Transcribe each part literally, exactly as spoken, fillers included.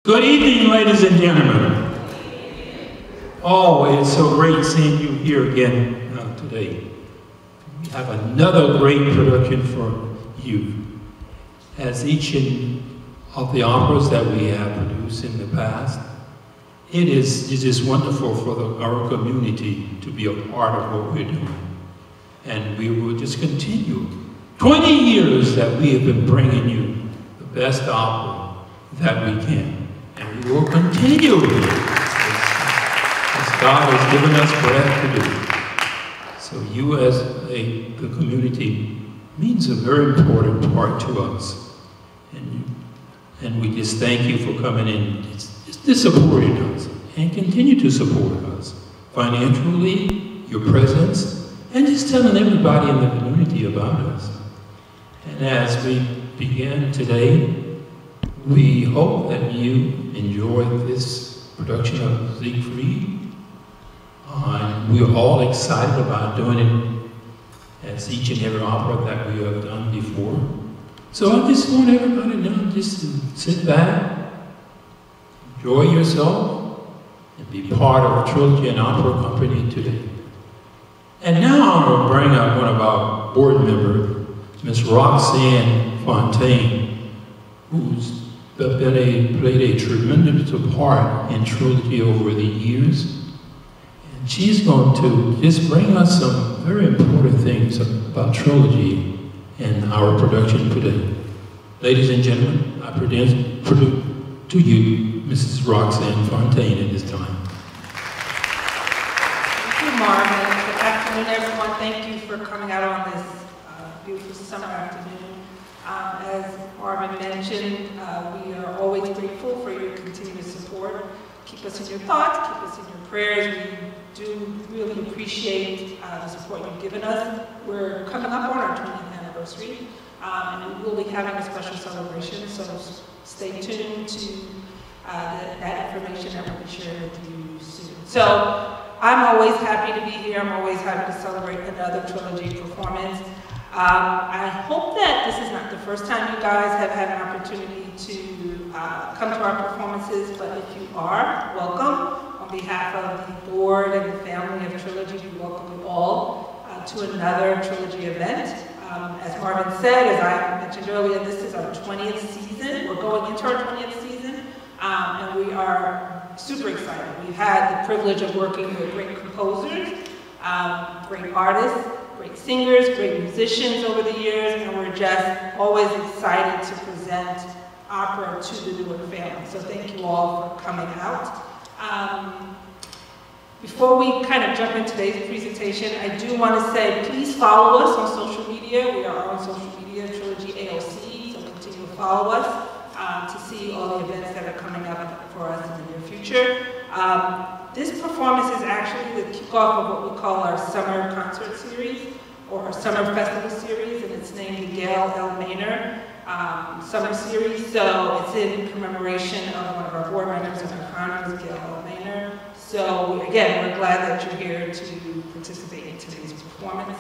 Good evening, ladies and gentlemen. Oh, it's so great seeing you here again uh, today. We have another great production for you. As each of the operas that we have produced in the past, it is, it is wonderful for the, our community to be a part of what we're doing. And we will just continue. twenty years that we have been bringing you the best opera that we can. And we will continue as, as God has given us breath to do. So you as a, the community means a very important part to us. And, and we just thank you for coming in, just, just supporting us, and continue to support us financially, your presence, and just telling everybody in the community about us. And as we begin today, we hope that you enjoy this production of Siegfried. Uh, we are all excited about doing it as each and every opera that we have done before. So I just want everybody to know just to sit back, enjoy yourself, and be part of the Trilogy and Opera Company today. And now I'm going to bring out one of our board members, Miss Roxanne Fontaine, who's been a, played a tremendous part in Trilogy over the years. And she's going to just bring us some very important things about Trilogy and our production today. Ladies and gentlemen, I present to you Missus Roxanne Fontaine at this time. Thank you, Marvin. Good afternoon, everyone. Thank you for coming out on this uh, beautiful summer afternoon. Um, as Marvin mentioned, uh, we are always grateful for your continued support. Keep us in your thoughts, keep us in your prayers. We do really appreciate uh, the support you've given us. We're coming up on our twentieth anniversary, um, and we will be having a special celebration, so stay tuned to uh, the, that information that we'll be sharing with you soon. So I'm always happy to be here. I'm always happy to celebrate another Trilogy performance. Um, I hope that this is not the first time you guys have had an opportunity to uh, come to our performances, but if you are, welcome. On behalf of the board and the family of Trilogy, we welcome you all uh, to another Trilogy event. Um, as Marvin said, as I mentioned earlier, this is our twentieth season. We're going into our twentieth season, um, and we are super excited. We've had the privilege of working with great composers, um, great artists, great singers, great musicians over the years, and we're just always excited to present opera to the Newark family. So thank you all for coming out. Um, before we kind of jump into today's presentation, I do want to say please follow us on social media. We are on social media, Trilogy A O C, so continue to follow us um, to see all the events that are coming up for us in the near future. Um, This performance is actually the kickoff of what we call our summer concert series, or our summer festival series, and it's named the Gail L. Maynor um, Summer Series. So it's in commemoration of one of our board members and our founders, Gail L. Maynor. So again, we're glad that you're here to participate in today's performance.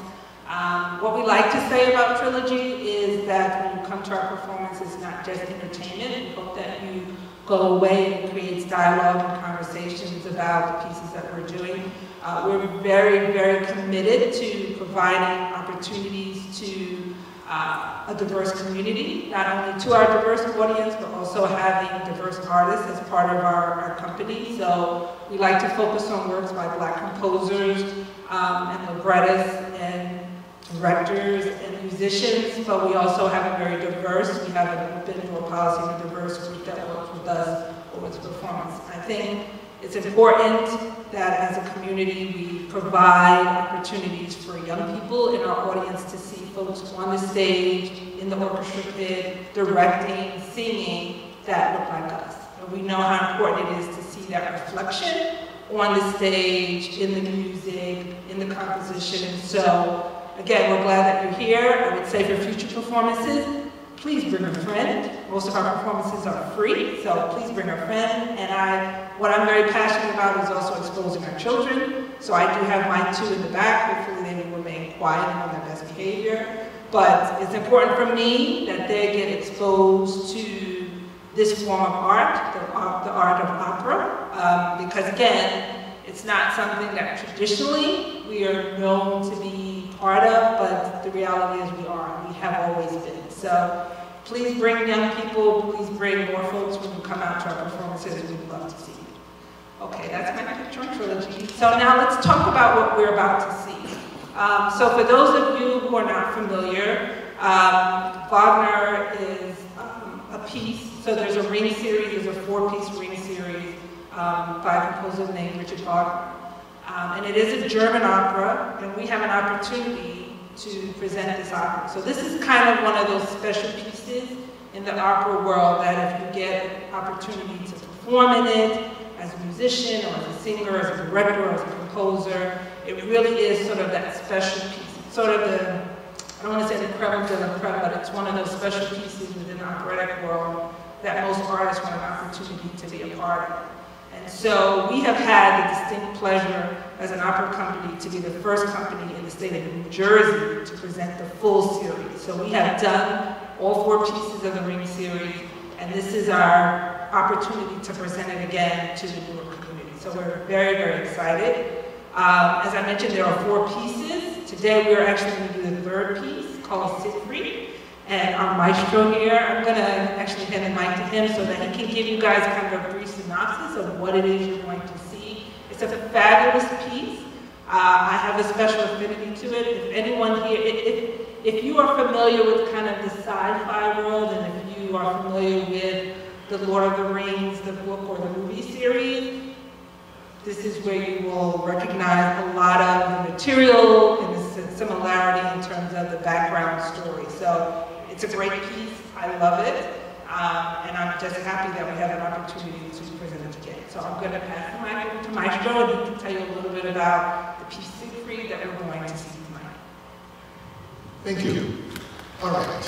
Um, what we like to say about Trilogy is that when you come to our performance, it's not just entertainment. We hope that you go away and create dialogue and conversations about the pieces that we're doing. Uh, we're very, very committed to providing opportunities to uh, a diverse community, not only to our diverse audience, but also having diverse artists as part of our, our company. So we like to focus on works by Black composers um, and librettists and directors and musicians, but we also have a very diverse, we have an open door policy and a diverse group that works with us over the performance. I think it's important that as a community we provide opportunities for young people in our audience to see folks on the stage, in the orchestra pit, directing, singing that look like us. And we know how important it is to see that reflection on the stage, in the music, in the composition. So again, we're glad that you're here. I would say for future performances, please bring a friend. Most of our performances are free, so please bring a friend. And I, what I'm very passionate about is also exposing our children. So I do have mine two in the back. Hopefully they will remain quiet and on their best behavior. But it's important for me that they get exposed to this form of art, the, uh, the art of opera, um, because again, it's not something that traditionally we are known to be part of, but the reality is we are, we have always been. So please bring young people, please bring more folks when you come out to our performances, we'd love to see you. Okay, that's my picture and trilogy. So now let's talk about what we're about to see. Um, so for those of you who are not familiar, um, Wagner is um, a piece. So there's a ring series, there's a four-piece ring series um, by a composer named Richard Wagner. Um, and it is a German opera, and we have an opportunity to present this opera. So this is kind of one of those special pieces in the opera world that if you get an opportunity to perform in it as a musician or as a singer, as a director, or as a composer, it really is sort of that special piece. It's sort of the, I don't want to say the creme de la creme, but it's one of those special pieces within the operatic world that most artists want an opportunity to be a part of. And so we have had the distinct pleasure as an opera company to be the first company in the state of New Jersey to present the full series. So we have done all four pieces of the Ring series, and this is our opportunity to present it again to the Newark community. So we're very, very excited. Um, as I mentioned, there are four pieces. Today we are actually going to do the third piece called Siegfried. And our maestro here, I'm going to actually hand the mic to him so that he can give you guys kind of a brief synopsis of what it is you're going to see. It's a fabulous piece. Uh, I have a special affinity to it. If anyone here, if, if you are familiar with kind of the sci-fi world, and if you are familiar with the Lord of the Rings, the book or the movie series, this is where you will recognize a lot of the material and the similarity in terms of the background story. So it's a great piece. I love it. Um, and I'm just happy that we have an opportunity to present it again. So I'm going to pass the mic over to Maestro, and he can tell you a little bit about the piece Siegfried that we're going to see tonight. Thank you. All right.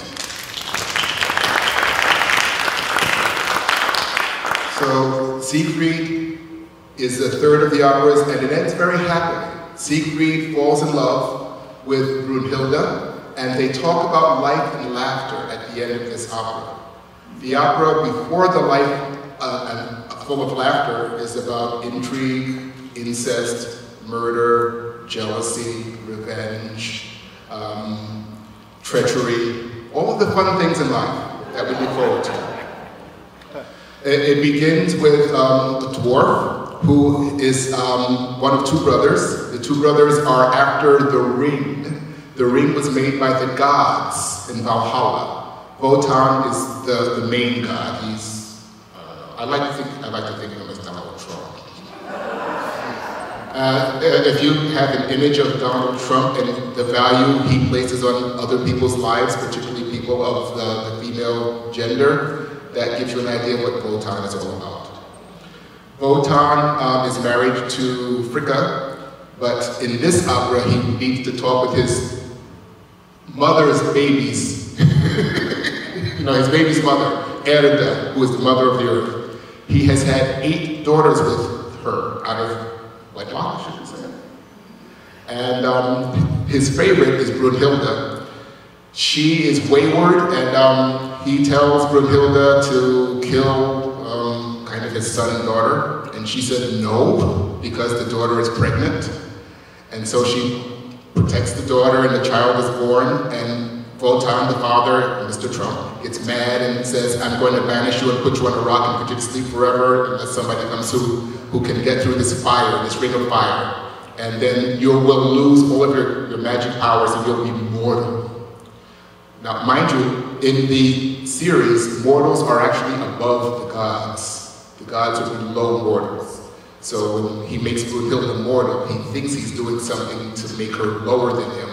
So Siegfried is the third of the operas, and it ends very happily. Siegfried falls in love with Brunhilde, and they talk about life and laughter at the end of this opera. The opera, before the life uh, and full of laughter, is about intrigue, incest, murder, jealousy, revenge, um, treachery, all of the fun things in life that we look forward to. It, it begins with um, a dwarf who is um, one of two brothers. The two brothers are after the ring. The ring was made by the gods in Valhalla. Wotan is the, the main god. He's, uh, I like to think, I like to think of him as Donald Trump. Uh, if you have an image of Donald Trump and the value he places on other people's lives, particularly people of the, the female gender, that gives you an idea of what Wotan is all about. Wotan um, is married to Fricka, but in this opera he needs to talk with his mother's babies. You know, his baby's mother, Erda, who is the mother of the earth. He has had eight daughters with her out of wedlock, should we say. And um, his favorite is Brunhilde. She is wayward, and um, he tells Brunhilde to kill um, kind of his son and daughter, and she said no, because the daughter is pregnant. And so she protects the daughter, and the child is born, and Wotan, the father, Mister Trump, gets mad and says, I'm going to banish you and put you on a rock and put you to sleep forever unless somebody comes who, who can get through this fire, this ring of fire. And then you will lose all of your, your magic powers and you'll be mortal. Now, mind you, in the series, mortals are actually above the gods. The gods are below mortals. So when he makes Brunhilde mortal, he thinks he's doing something to make her lower than him.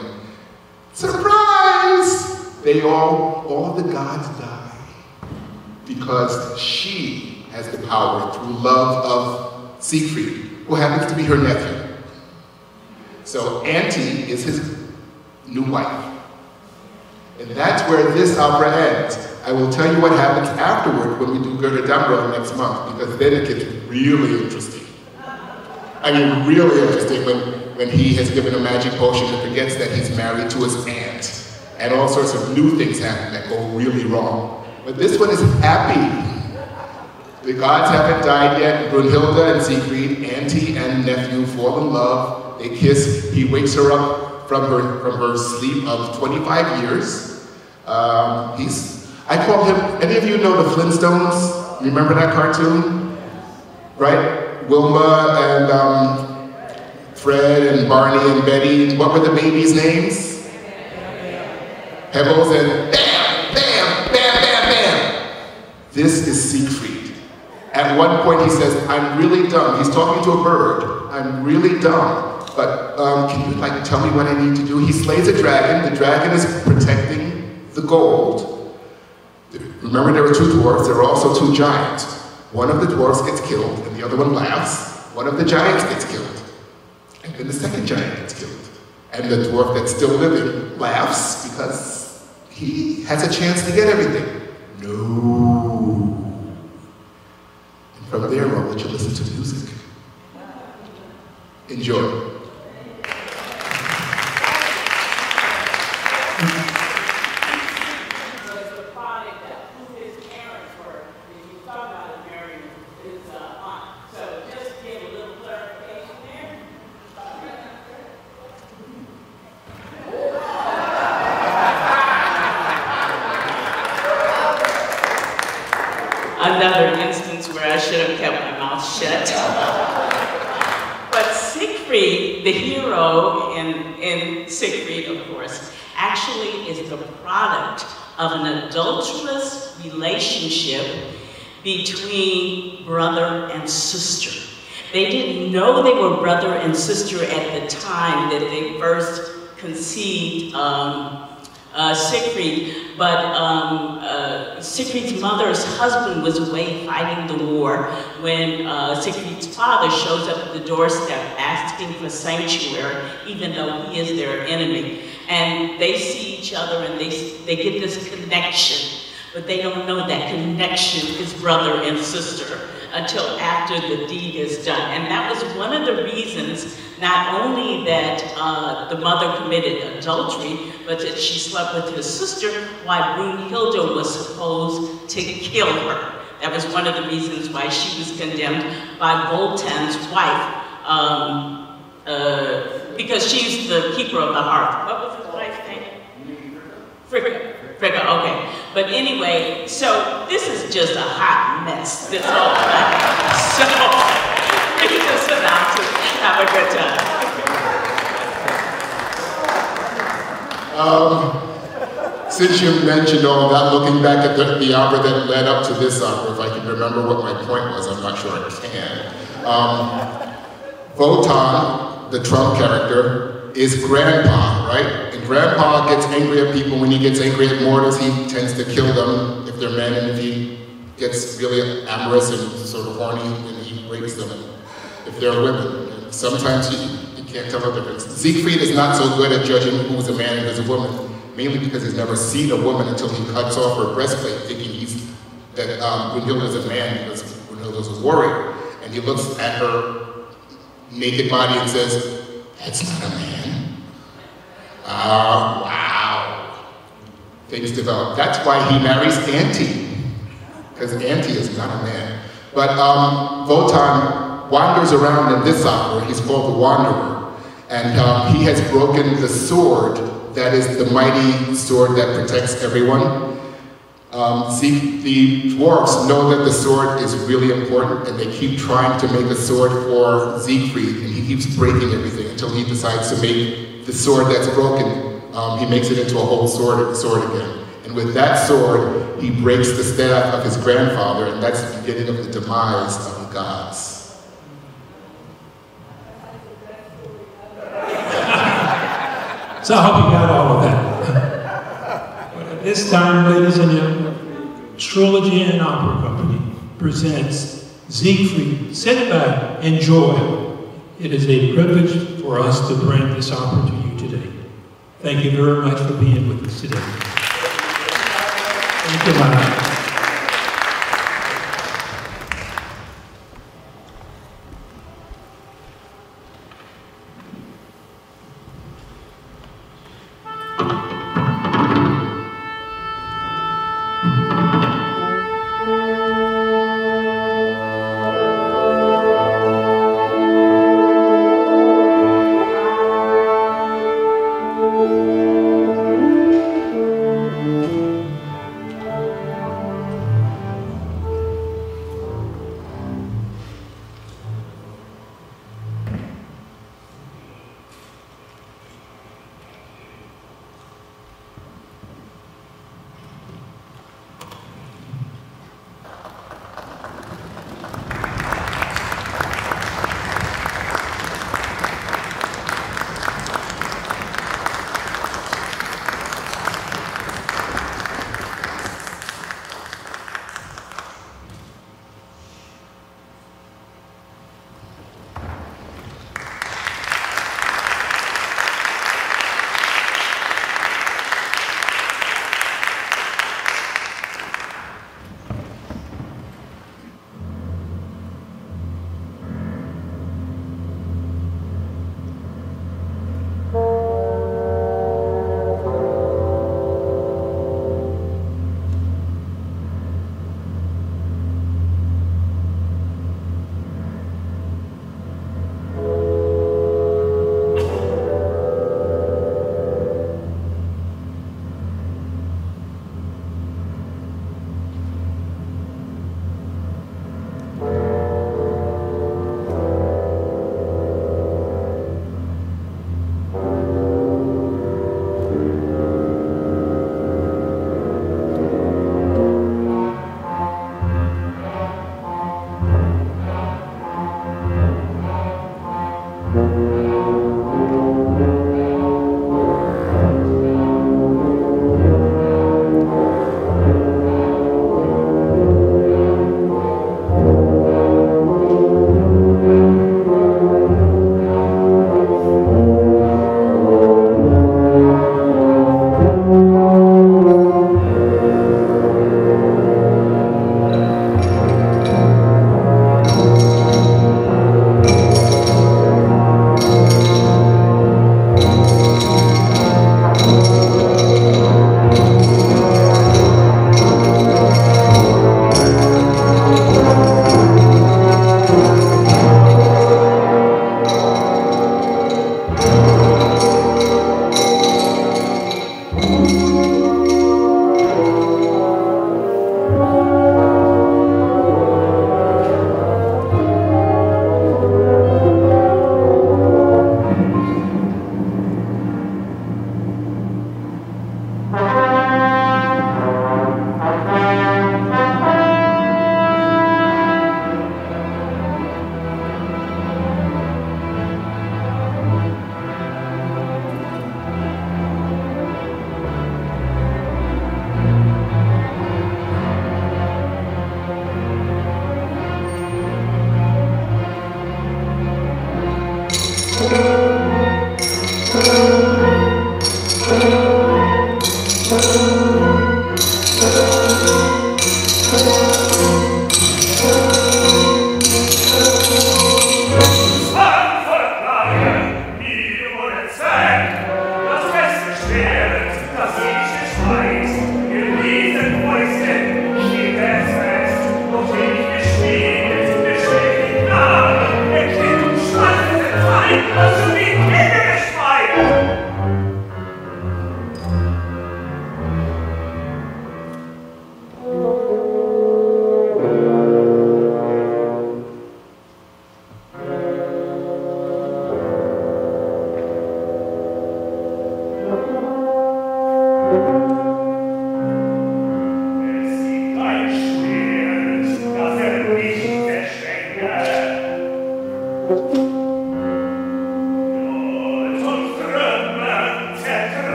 Surprise! They all, all the gods die because she has the power through love of Siegfried, who happens to be her nephew. So Auntie is his new wife. And that's where this opera ends. I will tell you what happens afterward when we do Götterdämmerung next month, because then it gets really interesting. I mean, really interesting when, when he has given a magic potion and forgets that he's married to his aunt. And all sorts of new things happen that go really wrong. But this one is happy. The gods haven't died yet. Brunhilde and Siegfried, auntie and nephew, fall in love. They kiss. He wakes her up from her from her sleep of twenty-five years. Um, he's, I call him, any of you know the Flintstones? Remember that cartoon? Right? Wilma and um, Fred and Barney and Betty. What were the babies' names? Pebbles and bam, bam, bam, bam, bam. This is Siegfried. At one point he says, I'm really dumb. He's talking to a bird. I'm really dumb, but um, can you like tell me what I need to do? He slays a dragon. The dragon is protecting the gold. Remember, there were two dwarves. There were also two giants. One of the dwarves gets killed and the other one laughs. One of the giants gets killed. And then the second giant gets killed. And the dwarf that's still living laughs because he has a chance to get everything. No. From there, I'll let you listen to music. Enjoy. Another instance where I should have kept my mouth shut. But Siegfried, the hero in, in Siegfried, of course, actually is the product of an adulterous relationship between brother and sister. They didn't know they were brother and sister at the time that they first conceived um, Uh, Siegfried, but um, uh, Siegfried's mother's husband was away fighting the war when uh, Siegfried's father shows up at the doorstep asking for sanctuary, even though he is their enemy. And they see each other and they, they get this connection, but they don't know that connection is brother and sister until after the deed is done. And that was one of the reasons, not only that uh, the mother committed adultery, but that she slept with his sister, why Brunhilde was supposed to kill her. That was one of the reasons why she was condemned by Wotan's wife, um, uh, because she's the keeper of the hearth. What was his wife's name? Frigga. Frigga, okay. But anyway, so this is just a hot mess, this whole thing. So, we just sit down to have a good time. Um, since you mentioned all that, looking back at the, the opera that led up to this opera, if I can remember what my point was, I'm not sure I can. Um, Wotan, the Trump character, is grandpa, right? And grandpa gets angry at people. When he gets angry at mortals, he tends to kill them if they're men, and if he gets really amorous and sort of horny, then he rapes them if they're women. And sometimes you, you can't tell the difference. Siegfried is not so good at judging who's a man and who's a woman, mainly because he's never seen a woman until he cuts off her breastplate, thinking he's that um, Brunhilde is a man because Brunhilde is a warrior. And he looks at her naked body and says, "That's not a man." Ah, uh, wow. Things develop. That's why he marries Auntie, because Auntie is not a man. But um, Wotan wanders around in this opera. He's called the Wanderer. And um, he has broken the sword that is the mighty sword that protects everyone. Um, see, the dwarves know that the sword is really important, and they keep trying to make a sword for Siegfried, and he keeps breaking everything until he decides to make the sword that's broken. Um, he makes it into a whole sword, sword again. And with that sword, he breaks the staff of his grandfather, and that's the beginning of the demise of the gods. So I hope you got all of that. But at this time, ladies and gentlemen, Trilogy and Opera Company presents Siegfried. Sit back, enjoy. It is a privilege for us to bring this opera to you today. Thank you very much for being with us today. Thank you, Mike.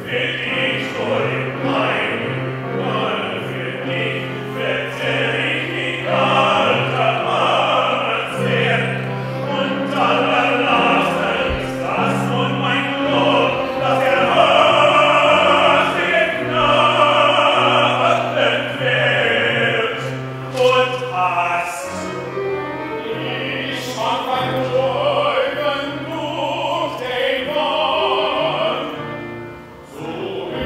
So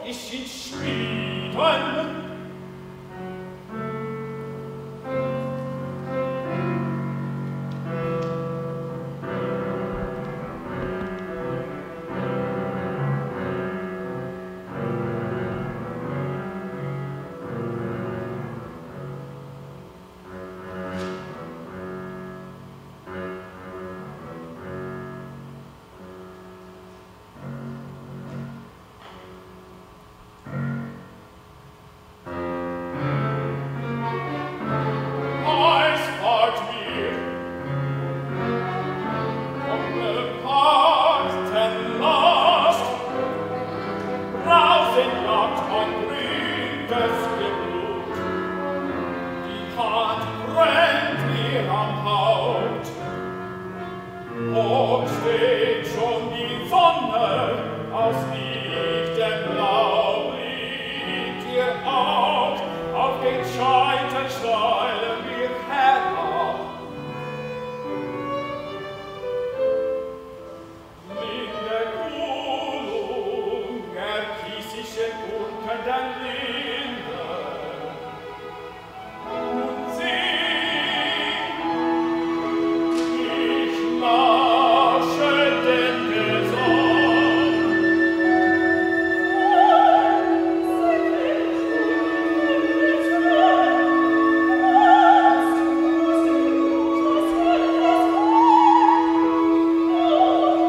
ist in Schweden.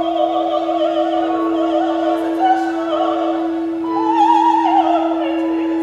Thank you.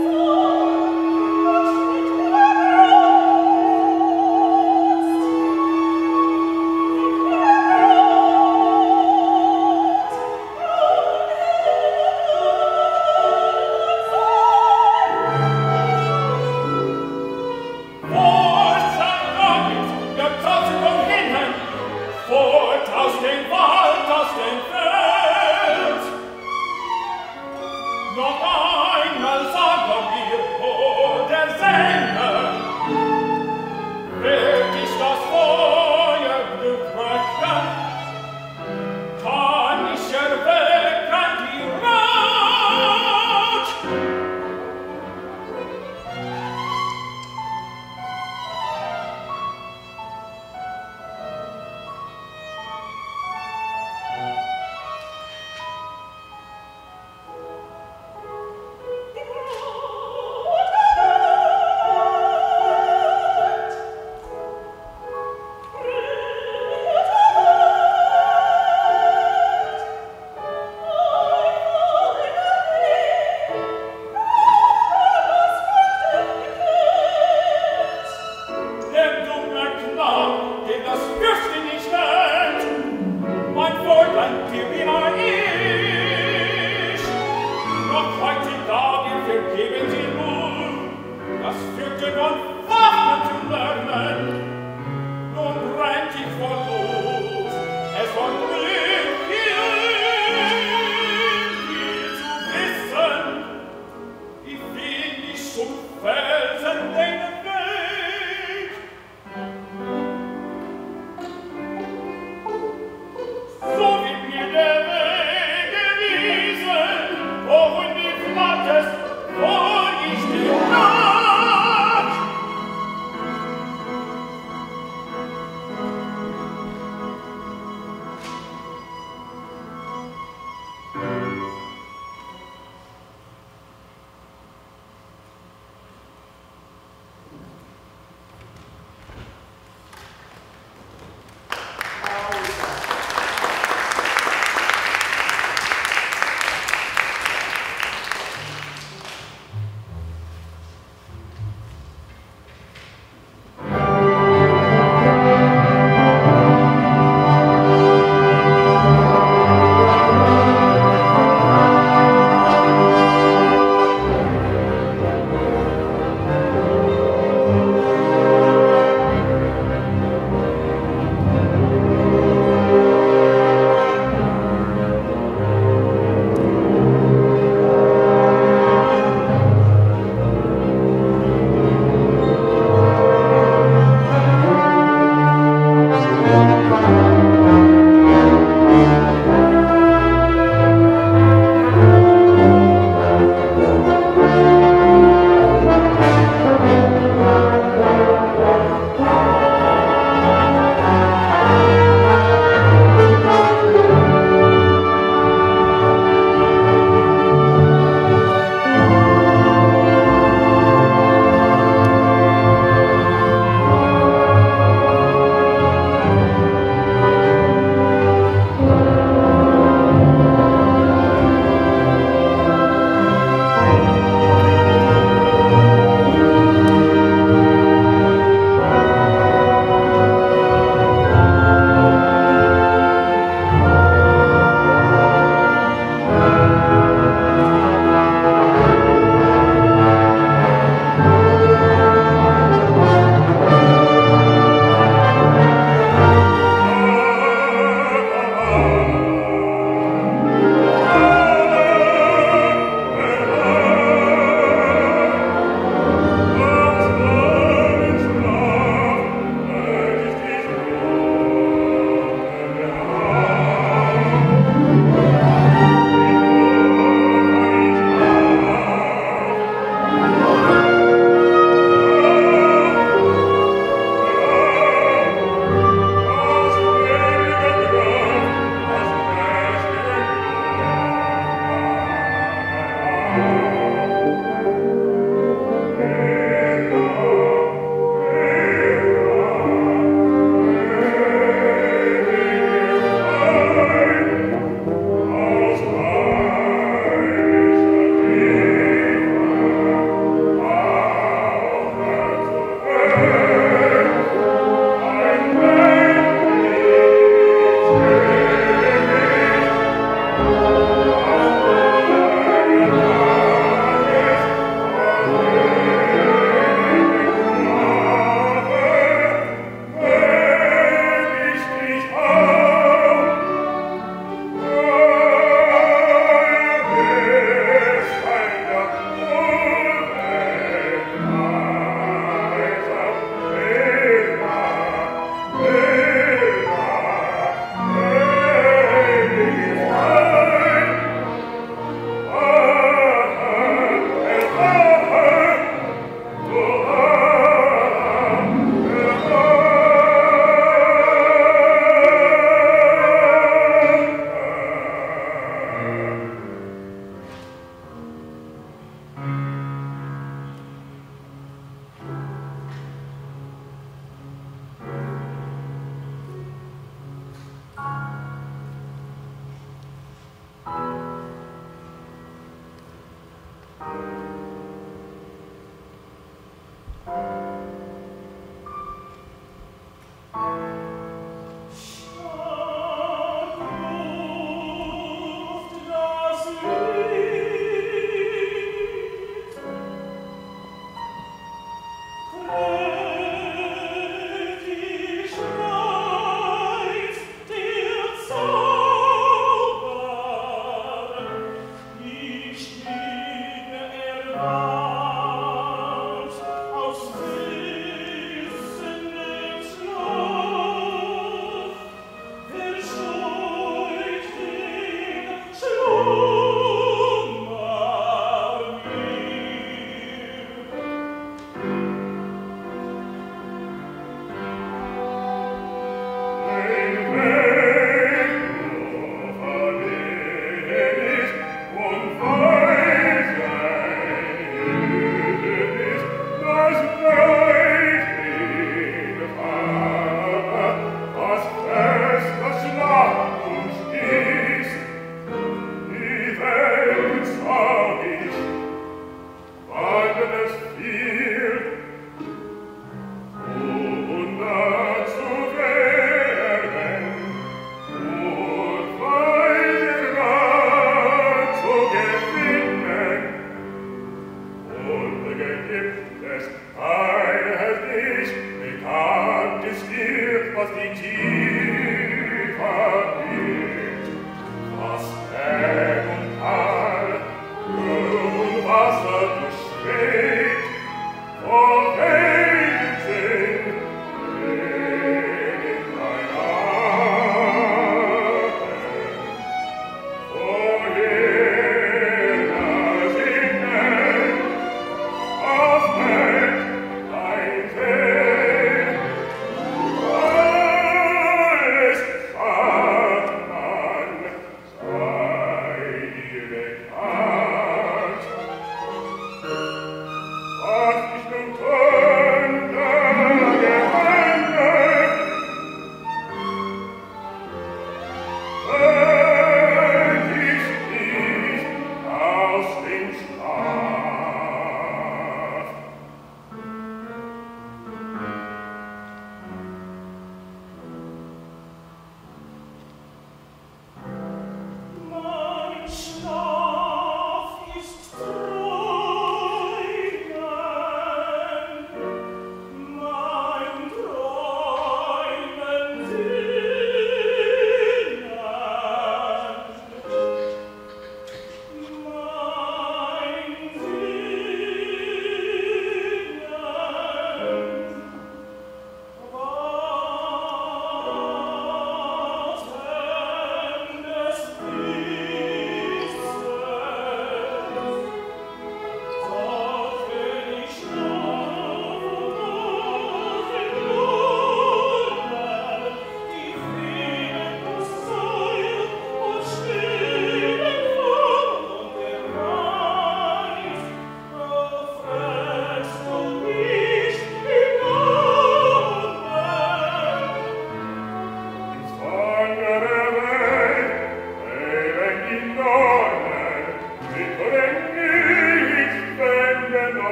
Ach, ich bin tot!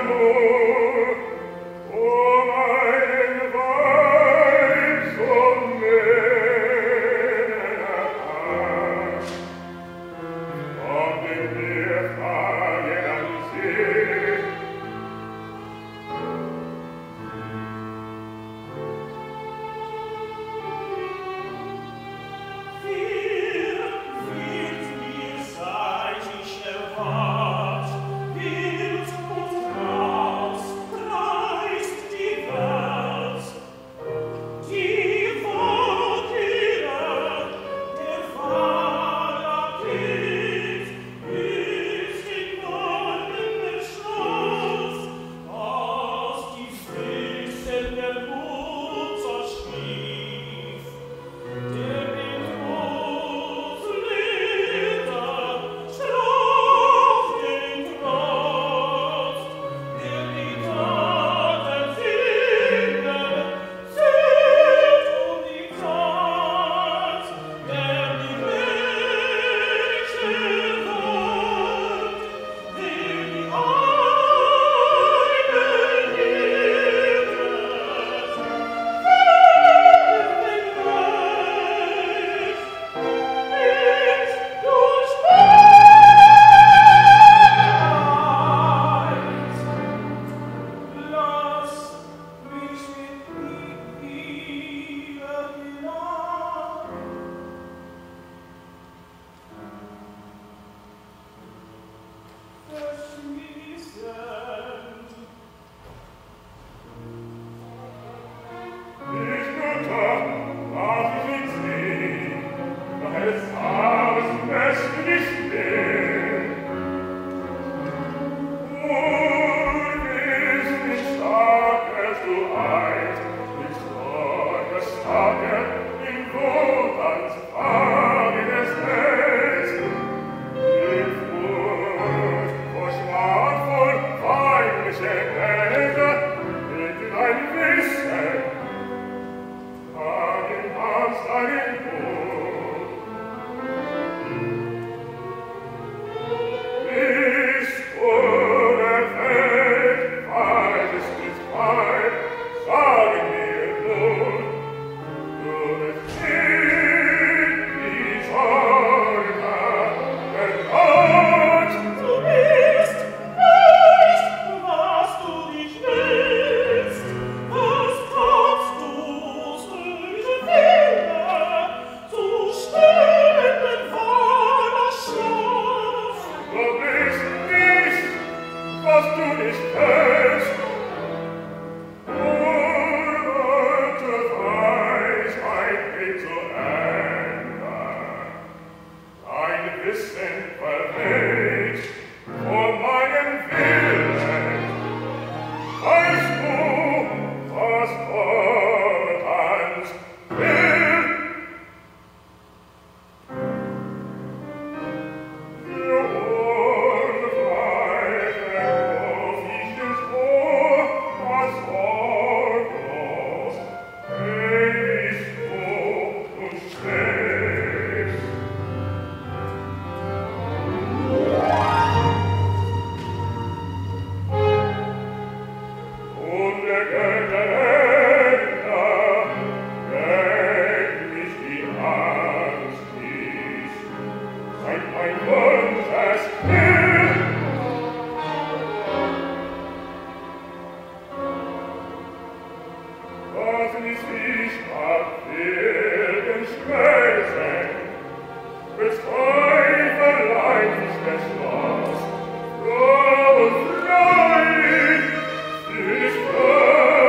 This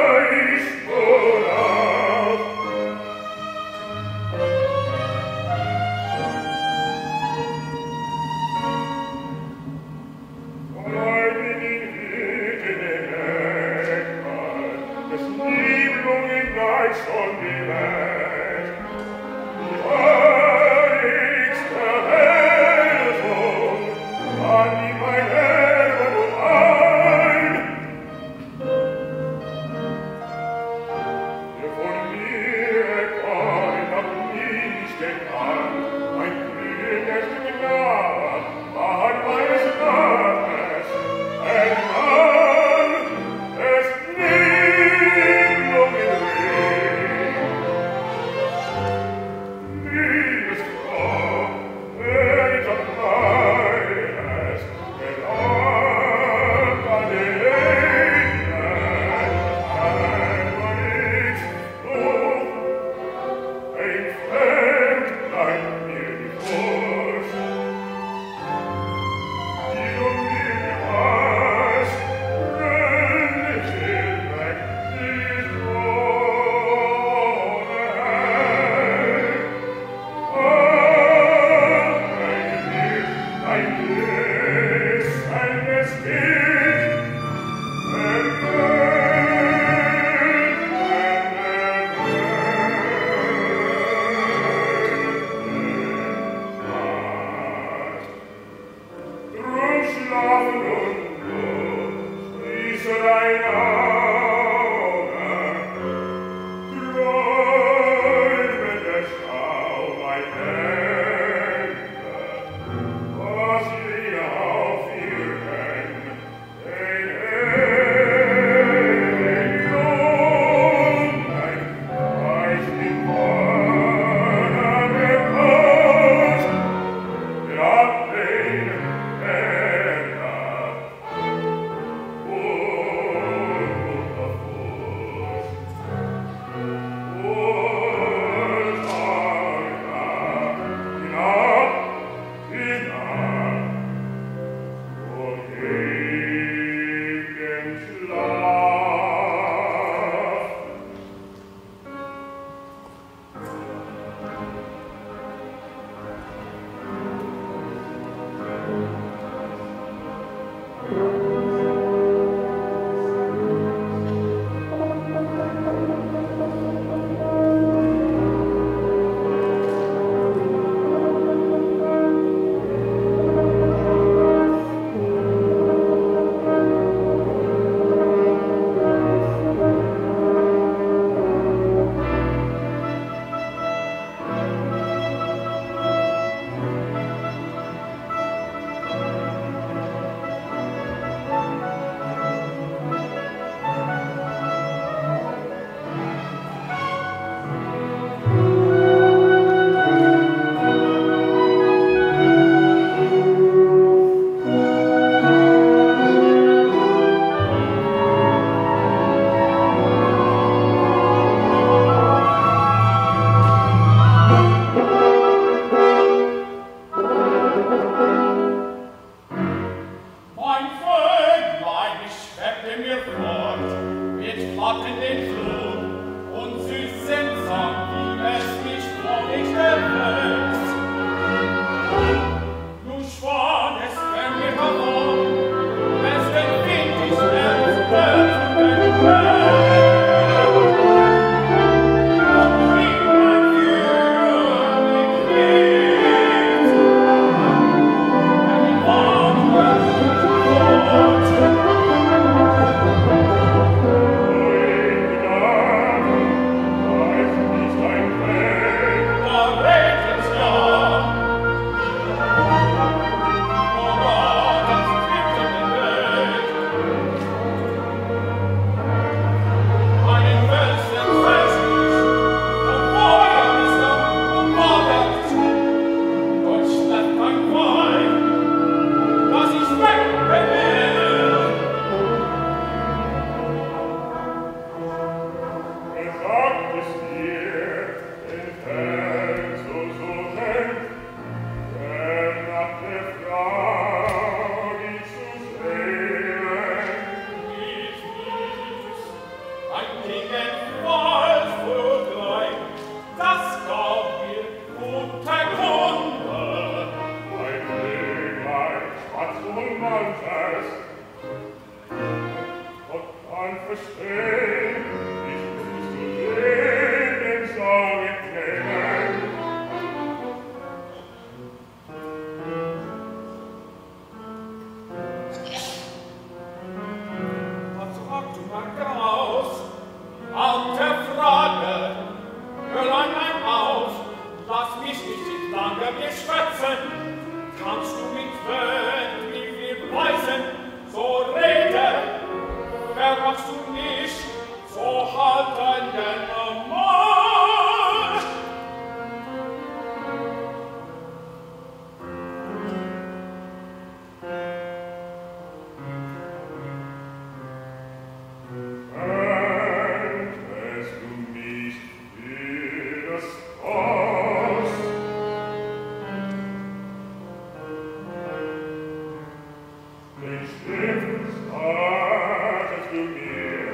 Den Stift startest du mir,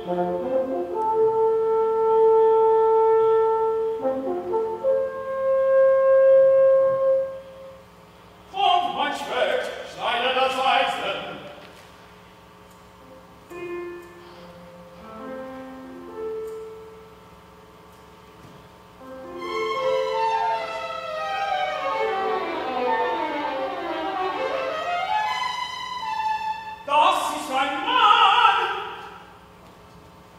Kommt, mein Schwert, schneide das Eisen. Das ist ein Mann!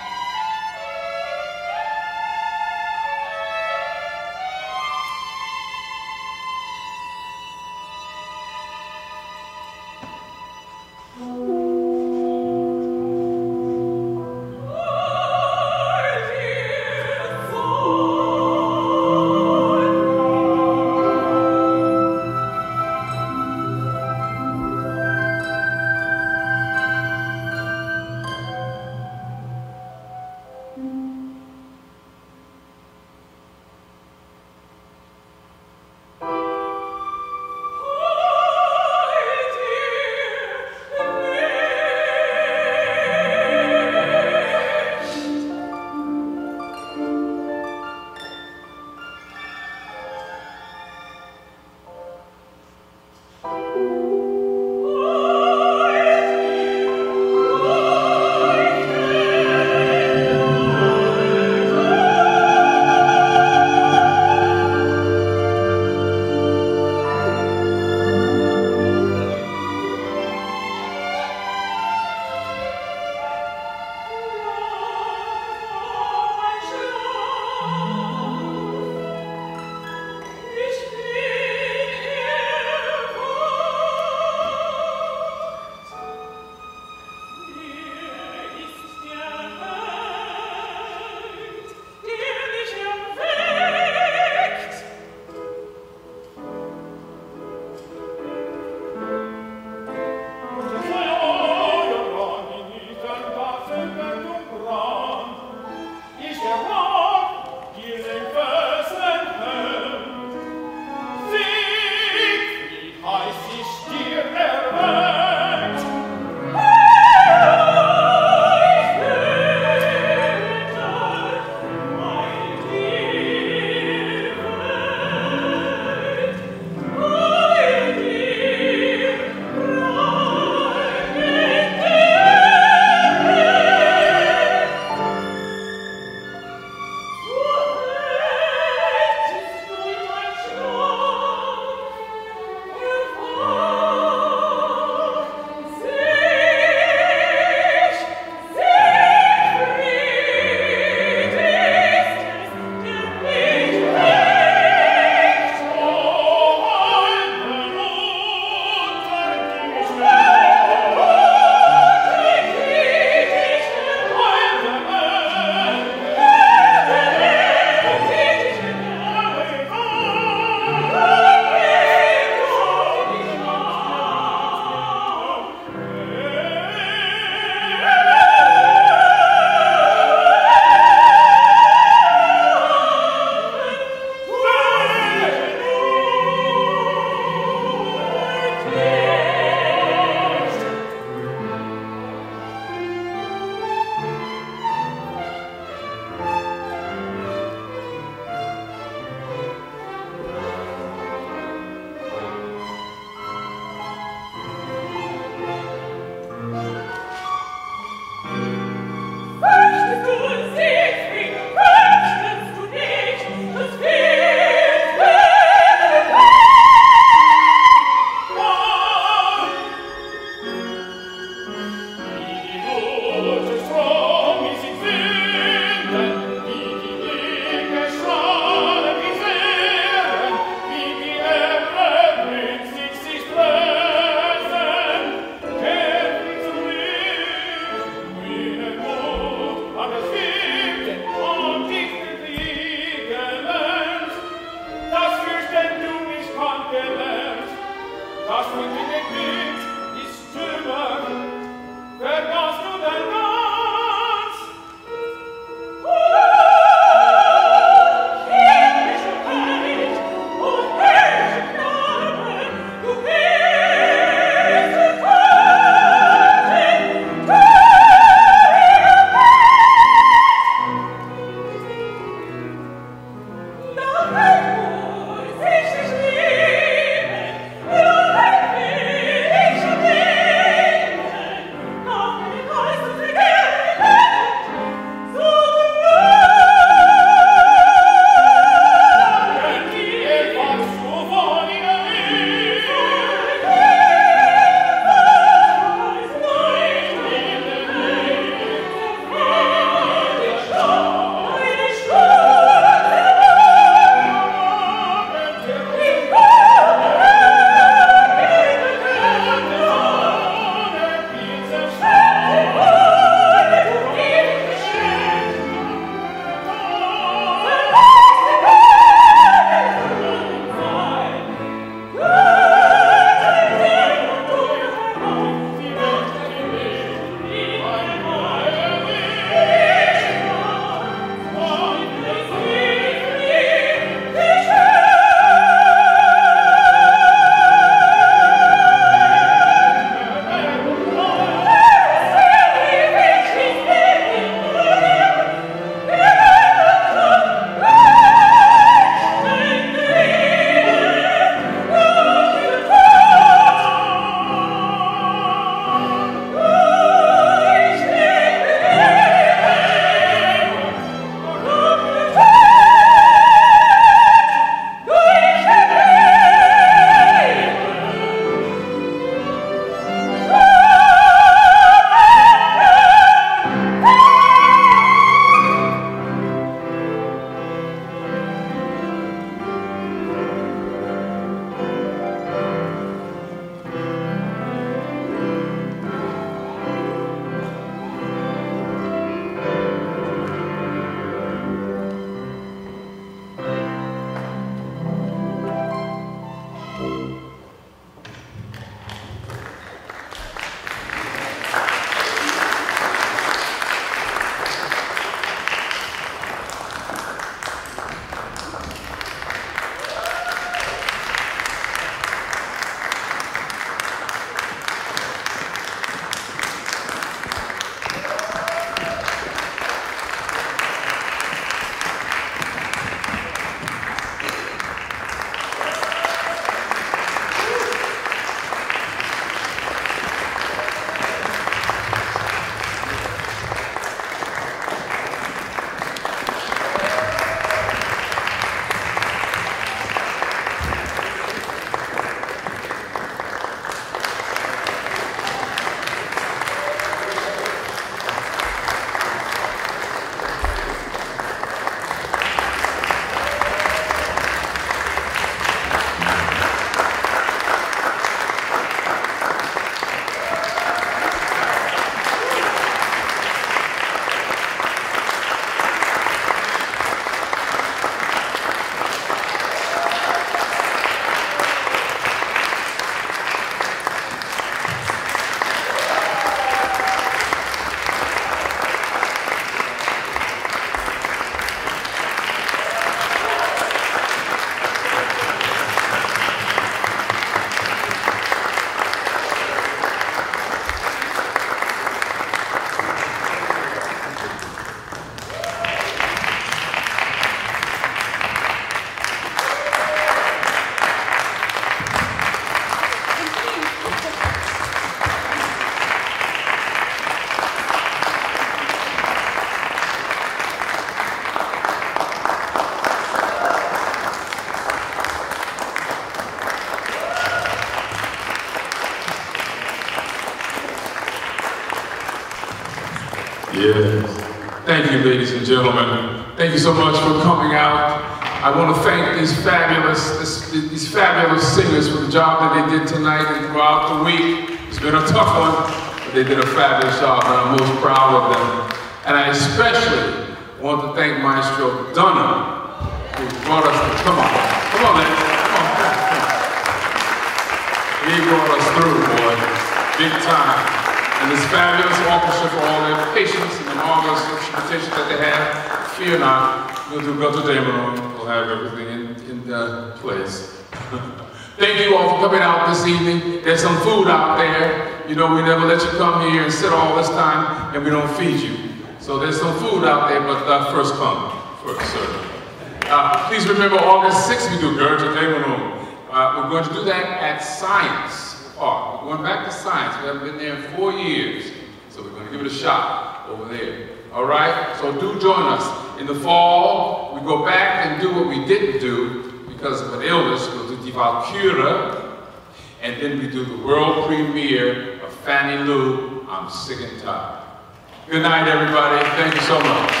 evening, ladies and gentlemen. Thank you so much for coming out. I want to thank these fabulous, this, these fabulous singers for the job that they did tonight and throughout the week. It's been a tough one, but they did a fabulous job, and I'm most proud of them. And I especially want to thank Maestro Dunham, who brought us, to, come on, come on, man, come on, come on. He brought us through, boy, big time. And this fabulous orchestra for all their patience and the marvelous instrumentation that they have. Fear not, we'll do Belter Dameron, we'll have everything in, in uh, place. Thank you all for coming out this evening. There's some food out there. You know, we never let you come here and sit all this time and we don't feed you. So there's some food out there, but uh, first come, first serve. Uh, please remember August sixth, we do Belter Dameron. Uh, we're going to do that at Science Park. We're going back to Science. We haven't been there in four years. So we're going to give it a shot over there. All right? So do join us. In the fall, we go back and do what we didn't do because of an illness. We'll do Die Walküre. And then we do the world premiere of Fannie Lou, I'm Sick and Tired. Good night, everybody. Thank you so much.